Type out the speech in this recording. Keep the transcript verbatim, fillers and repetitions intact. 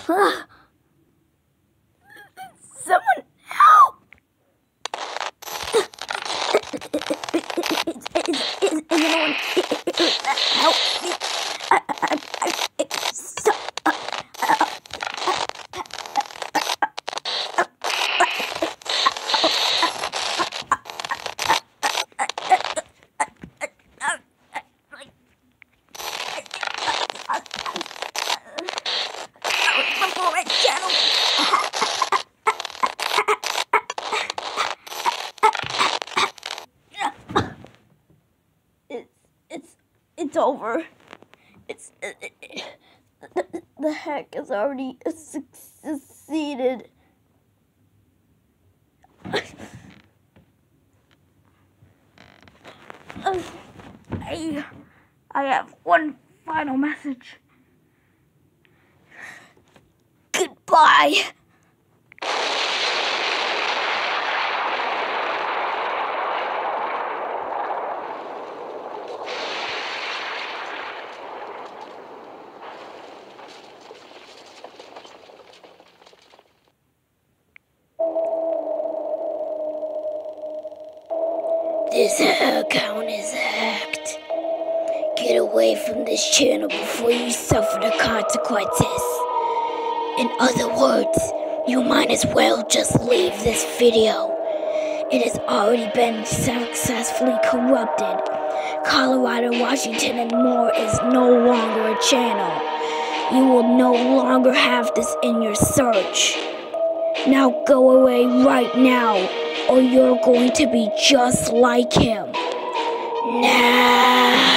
Someone help! Is, is, is anyone help me? I, I, I, it's so, uh, uh, It's, it's, it's over. It's, it, it, the, the hack has already succeeded. I, I have one final message. Goodbye. This account is hacked. Get away from this channel before you suffer the consequences. In other words, you might as well just leave this video. It has already been successfully corrupted. Colorado, Washington, and more is no longer a channel. You will no longer have this in your search. Now go away right now, or you're going to be just like him. Now.